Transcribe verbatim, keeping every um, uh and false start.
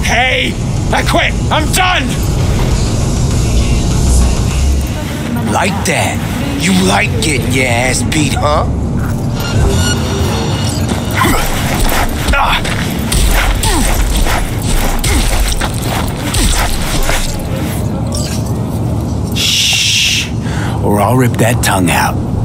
okay? I quit. I'm done. Like that? You like getting your ass beat, huh? Shh, or I'll rip that tongue out.